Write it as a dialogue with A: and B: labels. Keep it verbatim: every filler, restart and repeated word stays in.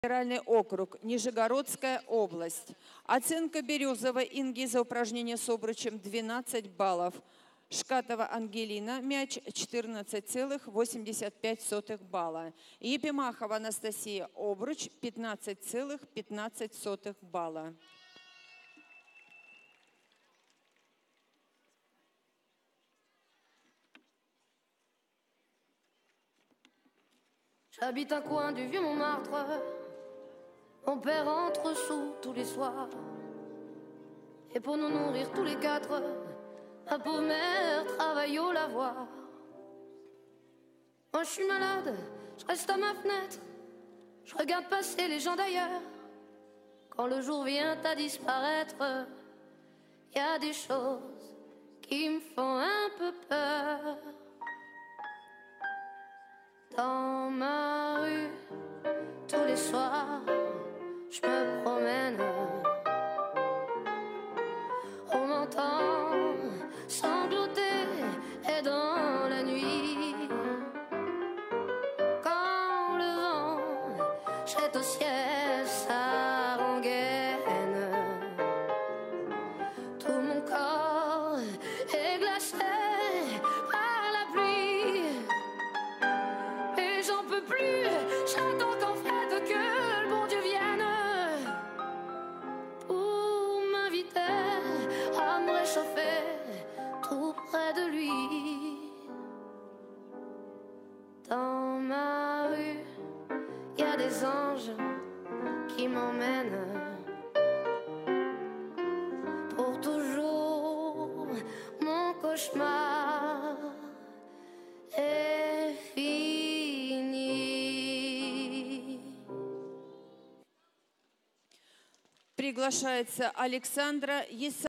A: Федеральный округ, Нижегородская область. Оценка Березовой Инги за упражнение с обручем двенадцать баллов. Шкатова Ангелина, мяч четырнадцать целых восемьдесят пять сотых балла. Епимахова Анастасия, обруч пятнадцать целых пятнадцать сотых балла.
B: J'habite un coin du vieux Montmartre. Mon père rentre sous tous les soirs. Et pour nous nourrir tous les quatre, ma pauvre mère travaille au lavoir. Moi je suis malade, je reste à ma fenêtre. Je regarde passer les gens d'ailleurs. Quand le jour vient à disparaître, y a des choses qui me font un peu peur. Dans ma rue, tous les soirs, je me promène. On m'entend sangloter et dans la nuit, quand le vent jette au ciel sa rengaine, tout mon corps est glacé par la pluie. Et j'en peux plus, j'attends qu'en fait que le bon Dieu vienne pour m'inviter à me réchauffer tout près de lui. Dans ma rue, y a des anges qui m'emmènent pour toujours. Mon cauchemar est fini.
A: Приглашается Александра Есаева.